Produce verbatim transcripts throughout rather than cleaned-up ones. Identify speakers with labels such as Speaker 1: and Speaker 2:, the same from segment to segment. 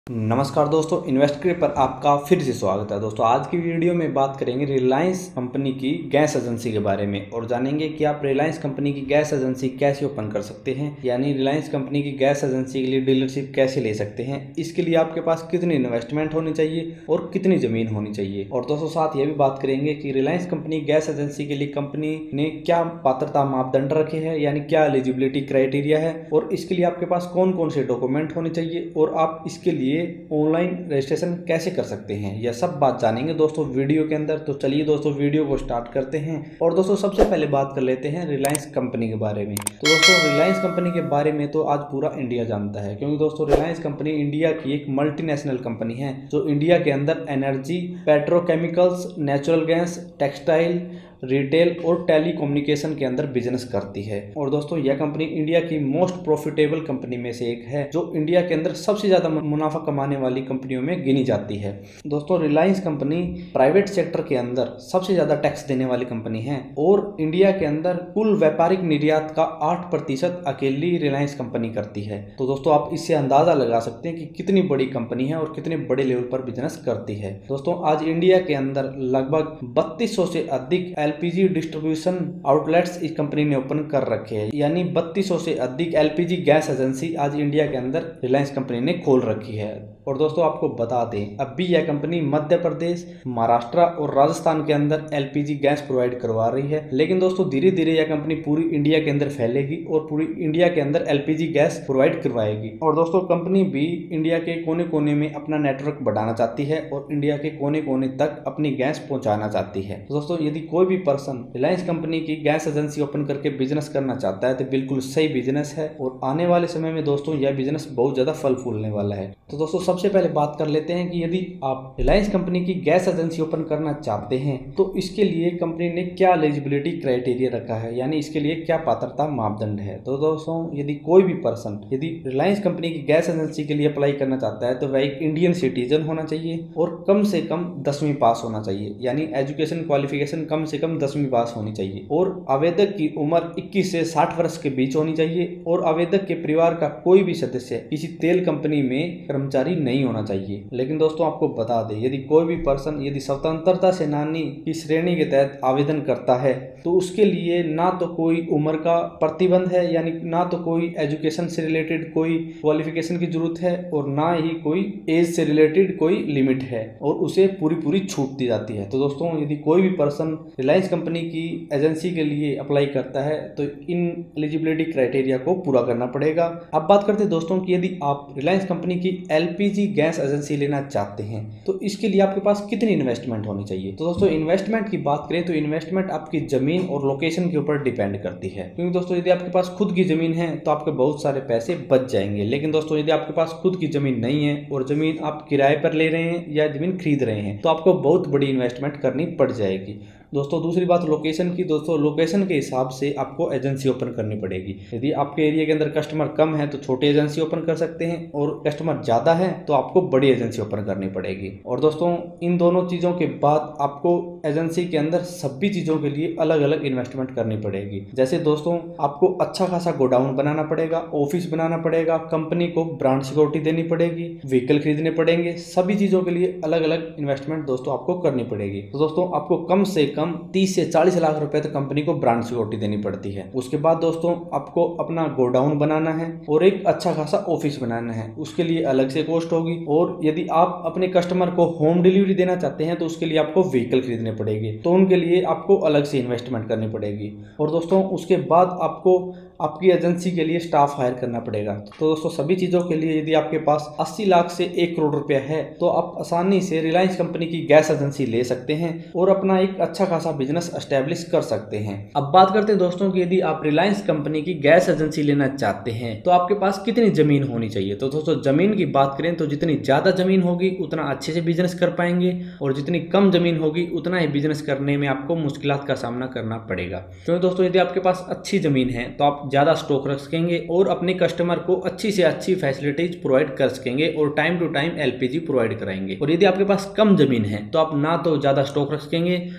Speaker 1: नमस्कार दोस्तों, इन्वेस्टक्रिट पर आपका फिर से स्वागत है। दोस्तों आज की वीडियो में बात करेंगे रिलायंस कंपनी की गैस एजेंसी के बारे में और जानेंगे कि आप रिलायंस कंपनी की गैस एजेंसी कैसे ओपन कर सकते हैं, यानी रिलायंस कंपनी की गैस एजेंसी के लिए डीलरशिप कैसे ले सकते हैं। इसके लिए आपके पास कितनी इन्वेस्टमेंट होनी चाहिए और कितनी जमीन होनी चाहिए। और दोस्तों साथ ये भी बात करेंगे कि रिलायंस कंपनी गैस एजेंसी के लिए कंपनी ने क्या पात्रता मापदंड रखे हैं, यानी क्या एलिजिबिलिटी क्राइटेरिया है और इसके लिए आपके पास कौन कौन से डॉक्यूमेंट होने चाहिए और आप इसके लिए ऑनलाइन रजिस्ट्रेशन कैसे कर सकते हैं। यह सब बात जानेंगे दोस्तों वीडियो के अंदर। तो चलिए दोस्तों वीडियो को स्टार्ट करते हैं। और दोस्तों सबसे पहले बात कर लेते हैं रिलायंस कंपनी के बारे में। तो दोस्तों रिलायंस कंपनी के बारे में तो आज पूरा इंडिया जानता है, क्योंकि दोस्तों रिलायंस कंपनी इंडिया की एक मल्टीनेशनल कंपनी है जो इंडिया के अंदर energy, petrochemicals, natural gas, textile, retail और टेलीकम्युनिकेशन के अंदर बिजनेस करती है। और दोस्तों यह कंपनी इंडिया की मोस्ट प्रॉफिटेबल कंपनी में से एक है, जो इंडिया के अंदर सबसे ज्यादा मुनाफा कमाने वाली कंपनियों में गिनी जाती है। दोस्तों रिलायंस कंपनी प्राइवेट सेक्टर के अंदर सबसे ज्यादा टैक्स देने वाली कंपनी है और इंडिया के अंदर कुल व्यापारिक निर्यात का आठ प्रतिशत अकेली रिलायंस कंपनी करती है। तो दोस्तों आप इससे अंदाजा लगा सकते हैं कि कितनी बड़ी कंपनी है और कितने बड़े लेवल पर बिजनेस करती है। दोस्तों आज इंडिया के अंदर लगभग बत्तीस सौ से अधिक एलपीजी डिस्ट्रीब्यूशन आउटलेट्स इस कंपनी ने ओपन कर रखे हैं, यानी बत्तीस सौ से अधिक एलपीजी गैस एजेंसी आज इंडिया के अंदर रिलायंस कंपनी ने खोल रखी है। और दोस्तों आपको बता दें अभी यह कंपनी मध्य प्रदेश, महाराष्ट्र और राजस्थान के अंदर एलपीजी गैस प्रोवाइड करवा रही है, लेकिन दोस्तों धीरे धीरे यह कंपनी पूरी इंडिया के अंदर फैलेगी और पूरी इंडिया के अंदर एलपीजी गैस प्रोवाइड करवाएगी। और दोस्तों कंपनी भी इंडिया के कोने कोने में अपना नेटवर्क बढ़ाना चाहती है और इंडिया के कोने कोने तक अपनी गैस पहुंचाना चाहती है। तो दोस्तों यदि कोई भी पर्सन रिलायंस कंपनी की गैस एजेंसी ओपन करके बिजनेस करना चाहता है तो बिल्कुल सही बिजनेस है और आने वाले समय में दोस्तों यह बिजनेस बहुत ज्यादा फल फूलने वाला है। तो दोस्तों सबसे पहले बात कर लेते हैं कि यदि आप रिलायंस कंपनी की गैस एजेंसी ओपन करना चाहते हैं तो इसके लिए कंपनी ने क्या एलिजिबिलिटी क्राइटेरिया रखा है, यानी इसके लिए क्या पात्रता मापदंड है। तो दोस्तों यदि कोई भी पर्सन यदि रिलायंस कंपनी की गैस एजेंसी के लिए अप्लाई करना चाहता है तो वह एक इंडियन सिटीजन होना चाहिए और कम से कम दसवीं पास होना चाहिए, यानी एजुकेशन क्वालिफिकेशन कम से कम दसवीं पास होनी चाहिए और आवेदक की उम्र इक्कीस से साठ वर्ष के बीच होनी चाहिए और आवेदक के परिवार का कोई भी सदस्य किसी तेल कंपनी में कर्मचारी नहीं होना चाहिए। लेकिन दोस्तों आपको बता दें यदि कोई भी पर्सन यदि स्वतंत्रता सेनानी की श्रेणी के तहत आवेदन करता है तो उसके लिए ना तो कोई उम्र का प्रतिबंध है, यानी ना तो कोई एजुकेशन से रिलेटेड कोई क्वालिफिकेशन की जरूरत है और ना ही कोई एज से रिलेटेड कोई लिमिट है और उसे पूरी पूरी छूट दी जाती है। तो दोस्तों यदि कोई भी पर्सन रिलायंस कंपनी की एजेंसी के लिए अप्लाई करता है तो इन एलिजिबिलिटी क्राइटेरिया को पूरा करना पड़ेगा। अब बात करते हैं दोस्तों कि यदि आप रिलायंस कंपनी की एलपीजी गैस एजेंसी लेना चाहते हैं तो इसके लिए आपके पास कितनी इन्वेस्टमेंट होनी चाहिए। तो दोस्तों इन्वेस्टमेंट की बात करें तो इन्वेस्टमेंट आपकी जमीन और लोकेशन के ऊपर डिपेंड करती है, क्योंकि दोस्तों यदि आपके पास खुद की जमीन है तो आपके बहुत सारे पैसे बच जाएंगे। लेकिन दोस्तों यदि आपके पास खुद की जमीन नहीं है और जमीन आप किराए पर ले रहे हैं या जमीन खरीद रहे हैं तो आपको बहुत बड़ी इन्वेस्टमेंट करनी पड़ जाएगी। दोस्तों दूसरी बात लोकेशन की। दोस्तों लोकेशन के हिसाब से आपको एजेंसी ओपन करनी पड़ेगी। यदि आपके एरिया के अंदर कस्टमर कम है तो छोटी एजेंसी ओपन कर सकते हैं और कस्टमर ज़्यादा है तो आपको बड़ी एजेंसी ओपन करनी पड़ेगी। और दोस्तों इन दोनों चीज़ों के बाद आपको एजेंसी के अंदर सभी चीज़ों के लिए अलग अलग इन्वेस्टमेंट करनी पड़ेगी। जैसे दोस्तों आपको अच्छा खासा गोडाउन बनाना पड़ेगा, ऑफिस बनाना पड़ेगा, कंपनी को ब्रांड सिक्योरिटी देनी पड़ेगी, व्हीकल खरीदने पड़ेंगे, सभी चीज़ों के लिए अलग अलग इन्वेस्टमेंट दोस्तों आपको करनी पड़ेगी। तो दोस्तों आपको कम से कम तीस से चालीस लाख रुपए तक कंपनी को ब्रांड सिक्योरिटी देनी पड़ती है। उसके बाद दोस्तों आपको अपना गोडाउन बनाना है और एक अच्छा खासा ऑफिस बनाना है, उसके लिए अलग से कॉस्ट होगी। और यदि आप अपने कस्टमर को होम डिलीवरी देना चाहते हैं तो उसके लिए आपको व्हीकल खरीदने पड़ेगी, तो उनके लिए आपको अलग से इन्वेस्टमेंट करनी पड़ेगी। और दोस्तों उसके बाद आपको आपकी एजेंसी के लिए स्टाफ हायर करना पड़ेगा। तो दोस्तों सभी चीज़ों के लिए यदि आपके पास अस्सी लाख से एक करोड़ रुपया है तो आप आसानी से रिलायंस कंपनी की गैस एजेंसी ले सकते हैं और अपना एक अच्छा खासा बिजनेस एस्टेब्लिश कर सकते हैं। अब बात करते हैं दोस्तों कि यदि आप रिलायंस कंपनी की गैस एजेंसी लेना चाहते हैं तो आपके पास कितनी जमीन होनी चाहिए। तो दोस्तों जमीन की बात करें तो जितनी ज़्यादा जमीन होगी उतना अच्छे से बिजनेस कर पाएंगे और जितनी कम जमीन होगी उतना ही बिजनेस करने में आपको मुश्किलात का सामना करना पड़ेगा। क्योंकि दोस्तों यदि आपके पास अच्छी जमीन है तो आप ज़्यादा स्टॉक रख सकेंगे और अपने कस्टमर को अच्छी से अच्छी फैसिलिटीज प्रोवाइड कर सकेंगे और time to time LPG provide कराएंगे। और यदि आपके पास कम जमीन है तो आप ना तो ज़्यादा स्टॉक रख सकेंगे और थोड़ी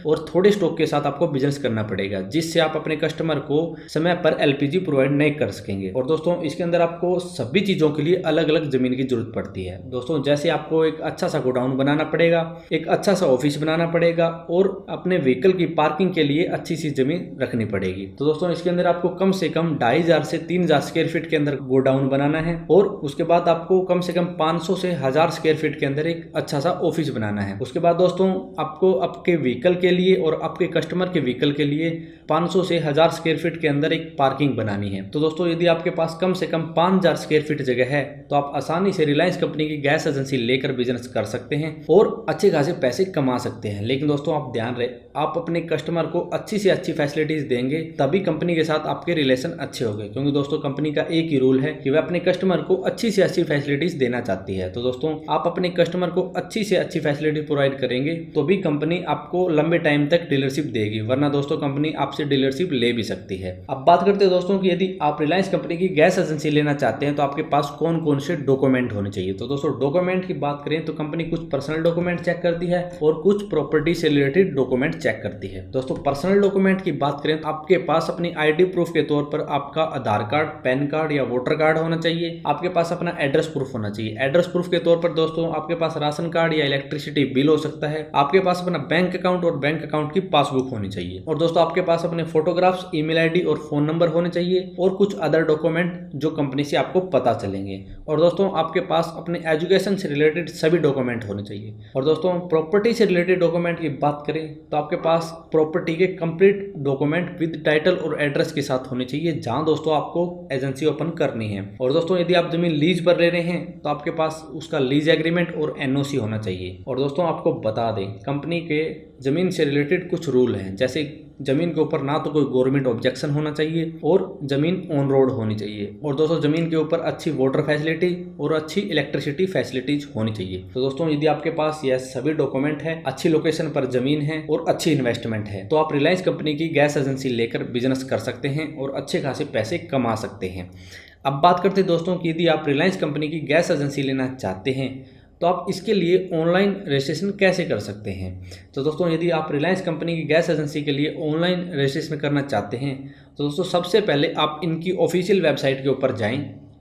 Speaker 1: थोड़े स्टॉक के साथ आपको बिजनेस करना पड़ेगा, जिससे आप अपने कस्टमर को समय पर एलपीजी प्रोवाइड नहीं कर सकेंगे। और दोस्तों इसके अंदर आपको सभी चीज़ों के लिए अलग अलग जमीन की जरूरत पड़ती है। दोस्तों जैसे आपको एक अच्छा सा गोडाउन बनाना पड़ेगा, एक अच्छा सा ऑफिस बनाना पड़ेगा और अपने व्हीकल की पार्किंग के लिए अच्छी सी जमीन रखनी पड़ेगी। तो दोस्तों इसके अंदर आपको कम से कम ढाई हजार से तीन हजार स्क्वायर फीट के अंदर गोडाउन बनाना है और उसके बाद आपको कम से कम पाँच सौ से हजार स्क्वायर फीट के अंदर एक अच्छा सा ऑफिस बनाना है। उसके बाद दोस्तों आपको आपके व्हीकल के लिए और आपके कस्टमर के व्हीकल के लिए पाँच सौ से हजार स्क्वायर फीट के अंदर एक पार्किंग बनानी है। तो दोस्तों यदि आपके पास कम से कम पाँच हजार स्क्वायर फीट जगह है तो आप आसानी से रिलायंस कंपनी की गैस एजेंसी लेकर बिजनेस कर सकते हैं और अच्छे खासे पैसे कमा सकते हैं। लेकिन दोस्तों आप ध्यान रहे, आप अपने कस्टमर को अच्छी से अच्छी फैसिलिटीज देंगे तभी कंपनी के साथ आपके रिलेशन अच्छे होंगे, क्योंकि दोस्तों कंपनी का एक ही रूल है कि वह अपने कस्टमर को अच्छी से अच्छी फैसिलिटीज देना चाहती है। तो दोस्तों आप अपने कस्टमर को अच्छी से अच्छी फैसिलिटी प्रोवाइड करेंगे तो भी कंपनी आपको लंबे टाइम तक डीलरशिप देगी, वरना दोस्तों कंपनी आपसे डीलरशिप ले भी सकती है। अब बात करते हैं दोस्तों कि यदि आप रिलायंस कंपनी की गैस एजेंसी लेना चाहते हैं तो आपके पास कौन कौन से डॉक्यूमेंट होने चाहिए। तो दोस्तों डॉक्यूमेंट की बात करें तो कंपनी कुछ पर्सनल डॉक्यूमेंट चेक करती है और कुछ प्रॉपर्टी से रिलेटेड डॉक्यूमेंट चेक करती है। दोस्तों पर्सनल डॉक्यूमेंट की बात करें तो आपके पास अपनी आईडी प्रूफ के तौर पर आपका आधार कार्ड, पैन कार्ड या वोटर कार्ड होना चाहिए। आपके पास अपना एड्रेस प्रूफ होना चाहिए। एड्रेस प्रूफ के तौर पर दोस्तों आपके पास राशन कार्ड या इलेक्ट्रिसिटी बिल हो सकता है। आपके पास अपना बैंक अकाउंट और बैंक अकाउंट की पासबुक होनी चाहिए। और दोस्तों आपके पास अपने फोटोग्राफ्स, ईमेल आईडी और फोन नंबर होने चाहिए और कुछ अदर डॉक्यूमेंट जो कंपनी से आपको पता चलेंगे। और दोस्तों आपके पास अपने एजुकेशन से रिलेटेड सभी डॉक्यूमेंट होने चाहिए। और दोस्तों प्रॉपर्टी से रिलेटेड डॉक्यूमेंट की बात करें तो आपके पास प्रॉपर्टी के कंप्लीट डॉक्यूमेंट विद टाइटल और एड्रेस के साथ होने चाहिए जहां दोस्तों आपको एजेंसी ओपन करनी है। और दोस्तों यदि आप जमीन लीज पर ले रहे हैं तो आपके पास उसका लीज एग्रीमेंट और एनओसी होना चाहिए। और दोस्तों आपको बता दें कंपनी के जमीन से रिलेटेड कुछ रूल हैं, जैसे जमीन के ऊपर ना तो कोई गवर्नमेंट ऑब्जेक्शन होना चाहिए और जमीन ऑन रोड होनी चाहिए। और दोस्तों जमीन के ऊपर अच्छी वाटर फैसिलिटी और अच्छी इलेक्ट्रिसिटी फैसिलिटीज होनी चाहिए। तो दोस्तों यदि आपके पास यह सभी डॉक्यूमेंट है, अच्छी लोकेशन पर जमीन है और अच्छी इन्वेस्टमेंट है तो आप रिलायंस कंपनी की गैस एजेंसी लेकर बिजनेस कर सकते हैं और अच्छे खासे पैसे कमा सकते हैं। अब बात करते हैं दोस्तों कि यदि आप रिलायंस कंपनी की गैस एजेंसी लेना चाहते हैं तो आप इसके लिए ऑनलाइन रजिस्ट्रेशन कैसे कर सकते हैं। तो दोस्तों यदि आप रिलायंस कंपनी की गैस एजेंसी के लिए ऑनलाइन रजिस्ट्रेशन करना चाहते हैं तो दोस्तों सबसे पहले आप इनकी ऑफिशियल वेबसाइट के ऊपर जाएं।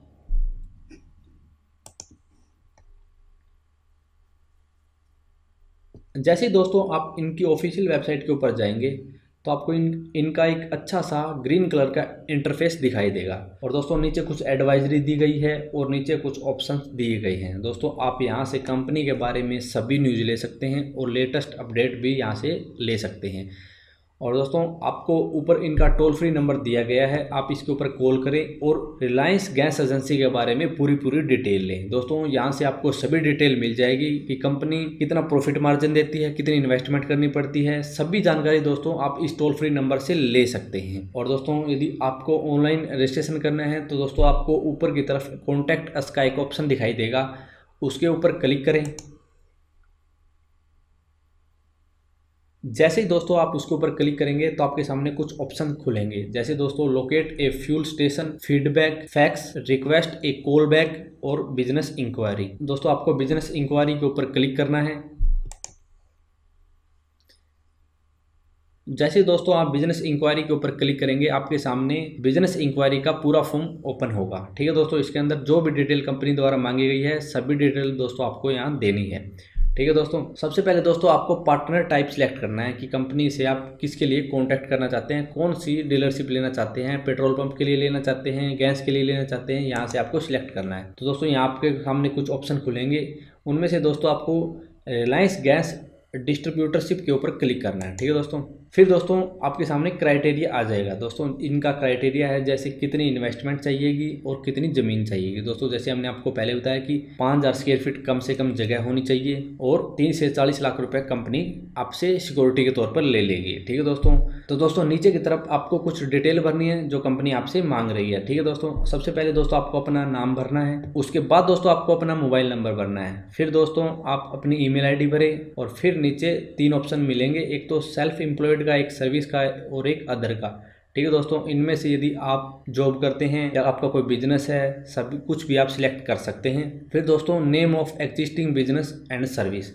Speaker 1: जैसे ही दोस्तों आप इनकी ऑफिशियल वेबसाइट के ऊपर जाएंगे तो आपको इन इनका एक अच्छा सा ग्रीन कलर का इंटरफेस दिखाई देगा। और दोस्तों नीचे कुछ एडवाइजरी दी गई है और नीचे कुछ ऑप्शंस दिए गए हैं। दोस्तों आप यहां से कंपनी के बारे में सभी न्यूज़ ले सकते हैं और लेटेस्ट अपडेट भी यहां से ले सकते हैं। और दोस्तों आपको ऊपर इनका टोल फ्री नंबर दिया गया है, आप इसके ऊपर कॉल करें और रिलायंस गैस एजेंसी के बारे में पूरी पूरी डिटेल लें। दोस्तों यहाँ से आपको सभी डिटेल मिल जाएगी कि कंपनी कितना प्रॉफिट मार्जिन देती है, कितनी इन्वेस्टमेंट करनी पड़ती है, सभी जानकारी दोस्तों आप इस टोल फ्री नंबर से ले सकते हैं। और दोस्तों यदि आपको ऑनलाइन रजिस्ट्रेशन करना है तो दोस्तों आपको ऊपर की तरफ कॉन्टैक्ट अस का एक ऑप्शन दिखाई देगा, उसके ऊपर क्लिक करें। जैसे ही दोस्तों आप उसके ऊपर क्लिक करेंगे तो आपके सामने कुछ ऑप्शन खुलेंगे, जैसे दोस्तों locate a fuel station, feedback, fax, request a call back और बिजनेस इंक्वायरी। दोस्तों आपको बिजनेस इंक्वायरी के ऊपर क्लिक करना है। जैसे दोस्तों आप बिजनेस इंक्वायरी के ऊपर क्लिक करेंगे आपके सामने बिजनेस इंक्वायरी का पूरा फॉर्म ओपन होगा। ठीक है दोस्तों, इसके अंदर जो भी डिटेल कंपनी द्वारा मांगी गई है सभी डिटेल दोस्तों आपको यहाँ देनी है। ठीक है दोस्तों, सबसे पहले दोस्तों आपको पार्टनर टाइप सिलेक्ट करना है कि कंपनी से आप किसके लिए कांटेक्ट करना चाहते हैं, कौन सी डीलरशिप लेना चाहते हैं, पेट्रोल पंप के लिए लेना चाहते हैं, गैस के लिए लेना चाहते हैं, यहाँ से आपको सिलेक्ट करना है। तो दोस्तों यहाँ आपके सामने कुछ ऑप्शन खुलेंगे, उनमें से दोस्तों आपको रिलायंस गैस डिस्ट्रीब्यूटरशिप के ऊपर क्लिक करना है। ठीक है दोस्तों, फिर दोस्तों आपके सामने क्राइटेरिया आ जाएगा। दोस्तों इनका क्राइटेरिया है जैसे कितनी इन्वेस्टमेंट चाहिएगी और कितनी ज़मीन चाहिएगी। दोस्तों जैसे हमने आपको पहले बताया कि पाँच हज़ार स्क्वायर फीट कम से कम जगह होनी चाहिए और तीस से चालीस लाख रुपए कंपनी आपसे सिक्योरिटी के तौर पर ले लेगी। ठीक है दोस्तों, तो दोस्तों नीचे की तरफ आपको कुछ डिटेल भरनी है जो कंपनी आपसे मांग रही है। ठीक है दोस्तों, सबसे पहले दोस्तों आपको अपना नाम भरना है, उसके बाद दोस्तों आपको अपना मोबाइल नंबर भरना है, फिर दोस्तों आप अपनी ईमेल आईडी भरें और फिर नीचे तीन ऑप्शन मिलेंगे, एक तो सेल्फ एम्प्लॉयड का, एक सर्विस का और एक अदर का। ठीक है दोस्तों, इनमें से यदि आप जॉब करते हैं या आपका कोई बिजनेस है, सभी कुछ भी आप सिलेक्ट कर सकते हैं। फिर दोस्तों name of existing business and service,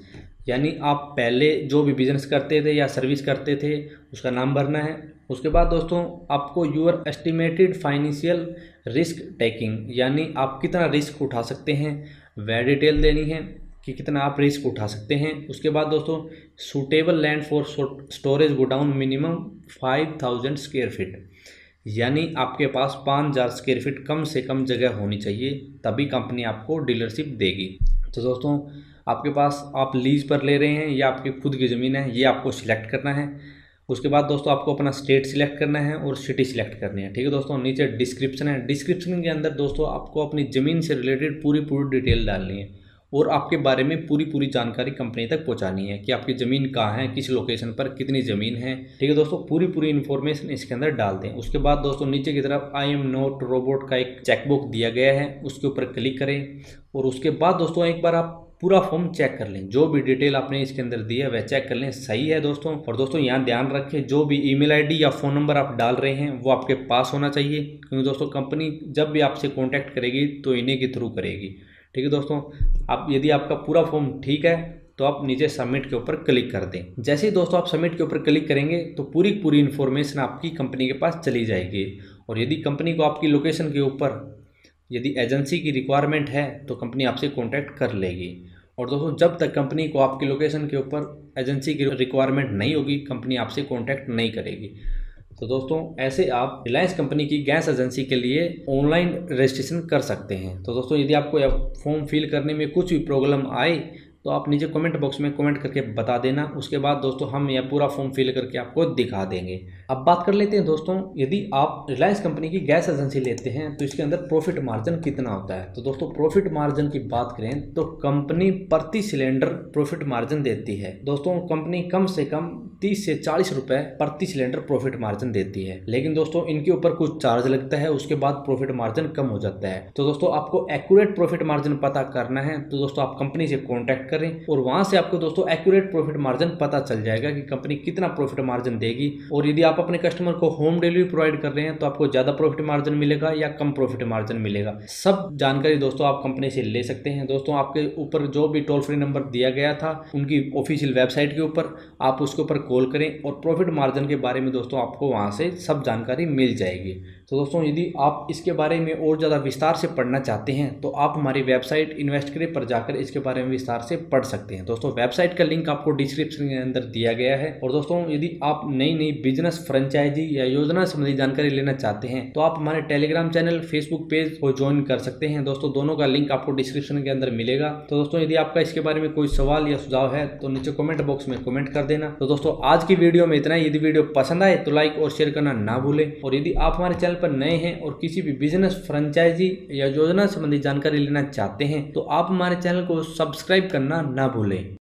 Speaker 1: यानी आप पहले जो भी बिजनेस करते थे या सर्विस करते थे उसका नाम भरना है। उसके बाद दोस्तों आपको your estimated financial risk taking, यानी आप कितना रिस्क उठा सकते हैं वह डिटेल देनी है कि कितना आप रिस्क उठा सकते हैं। उसके बाद दोस्तों suitable land for storage godown minimum five thousand square feet, यानी आपके पास पाँच हज़ार स्क्वेयर फीट कम से कम जगह होनी चाहिए, तभी कंपनी आपको डीलरशिप देगी। तो दोस्तों आपके पास आप लीज पर ले रहे हैं या आपकी खुद की ज़मीन है, ये आपको सिलेक्ट करना है। उसके बाद दोस्तों आपको अपना स्टेट सिलेक्ट करना है और सिटी सिलेक्ट करनी है। ठीक है दोस्तों, नीचे डिस्क्रिप्शन है, डिस्क्रिप्शन के अंदर दोस्तों आपको अपनी ज़मीन से रिलेटेड पूरी पूरी डिटेल डालनी है और आपके बारे में पूरी पूरी जानकारी कंपनी तक पहुंचानी है कि आपकी ज़मीन कहाँ है, किस लोकेशन पर कितनी ज़मीन है। ठीक है दोस्तों, पूरी पूरी इन्फॉर्मेशन इसके अंदर डाल दें। उसके बाद दोस्तों नीचे की तरफ आई एम नॉट रोबोट का एक चेकबुक दिया गया है, उसके ऊपर क्लिक करें और उसके बाद दोस्तों एक बार आप पूरा फॉर्म चेक कर लें, जो भी डिटेल आपने इसके अंदर दी है वह चेक कर लें सही है दोस्तों। और दोस्तों यहाँ ध्यान रखें जो भी ईमेल आईडी या फ़ोन नंबर आप डाल रहे हैं वो आपके पास होना चाहिए, क्योंकि दोस्तों कंपनी जब भी आपसे कॉन्टैक्ट करेगी तो इन्हीं के थ्रू करेगी। ठीक है दोस्तों, आप यदि आपका पूरा फॉर्म ठीक है तो आप नीचे सबमिट के ऊपर क्लिक कर दें। जैसे ही दोस्तों आप सबमिट के ऊपर क्लिक करेंगे तो पूरी पूरी इन्फॉर्मेशन आपकी कंपनी के पास चली जाएगी। और यदि कंपनी को आपकी लोकेशन के ऊपर यदि एजेंसी की रिक्वायरमेंट है तो कंपनी आपसे कॉन्टैक्ट कर लेगी। और दोस्तों जब तक कंपनी को आपकी लोकेशन के ऊपर एजेंसी की रिक्वायरमेंट नहीं होगी कंपनी आपसे कॉन्टैक्ट नहीं करेगी। तो दोस्तों ऐसे आप रिलायंस कंपनी की गैस एजेंसी के लिए ऑनलाइन रजिस्ट्रेशन कर सकते हैं। तो दोस्तों यदि आपको यह फॉर्म फिल करने में कुछ भी प्रॉब्लम आए तो आप नीचे कमेंट बॉक्स में कमेंट करके बता देना। उसके बाद दोस्तों हम यह पूरा फॉर्म फिल करके आपको दिखा देंगे। अब बात कर लेते हैं दोस्तों, यदि आप रिलायंस कंपनी की गैस एजेंसी लेते हैं तो इसके अंदर प्रॉफिट मार्जिन कितना होता है। तो दोस्तों प्रॉफिट मार्जिन की बात करें तो कंपनी प्रति सिलेंडर प्रॉफिट मार्जिन देती है। दोस्तों कंपनी कम से कम तीस से चालीस रुपए प्रति सिलेंडर प्रॉफिट मार्जिन देती है, लेकिन दोस्तों इनके ऊपर कुछ चार्ज लगता है, उसके बाद प्रॉफिट मार्जिन कम हो जाता है। तो दोस्तों आपको एक्यूरेट प्रॉफिट मार्जिन पता करना है तो दोस्तों आप कंपनी से कॉन्टैक्ट करें और वहां से आपको दोस्तों एक्यूरेट प्रॉफिट मार्जिन पता चल जाएगा कि कंपनी कितना प्रॉफिट मार्जिन देगी। और यदि आप अपने कस्टमर को होम डिलीवरी प्रोवाइड कर रहे हैं तो आपको ज्यादा प्रॉफिट मार्जिन मिलेगा या कम प्रॉफिट मार्जिन मिलेगा, सब जानकारी दोस्तों आप कंपनी से ले सकते हैं। दोस्तों आपके ऊपर जो भी टोल फ्री नंबर दिया गया था उनकी ऑफिशियल वेबसाइट के ऊपर आप उसके ऊपर कॉल करें और प्रॉफिट मार्जिन के बारे में दोस्तों आपको वहां से सब जानकारी मिल जाएगी। तो दोस्तों यदि आप इसके बारे में और ज़्यादा विस्तार से पढ़ना चाहते हैं तो आप हमारी वेबसाइट इन्वेस्टक्रे पर जाकर इसके बारे में विस्तार से पढ़ सकते हैं। दोस्तों वेबसाइट का लिंक आपको डिस्क्रिप्शन के अंदर दिया गया है। और दोस्तों यदि आप नई नई बिजनेस फ्रेंचाइजी या योजना संबंधी जानकारी लेना चाहते हैं तो आप हमारे टेलीग्राम चैनल, फेसबुक पेज को ज्वाइन कर सकते हैं। दोस्तों दोनों का लिंक आपको डिस्क्रिप्शन के अंदर मिलेगा। तो दोस्तों यदि आपका इसके बारे में कोई सवाल या सुझाव है तो नीचे कमेंट बॉक्स में कमेंट कर देना। तो दोस्तों आज की वीडियो में इतना ही। यदि वीडियो पसंद आए तो लाइक और शेयर करना ना भूलें। और यदि आप हमारे चैनल पर नए हैं और किसी भी बिजनेस फ्रेंचाइजी या योजना संबंधी जानकारी लेना चाहते हैं तो आप हमारे चैनल को सब्सक्राइब करना ना भूलें।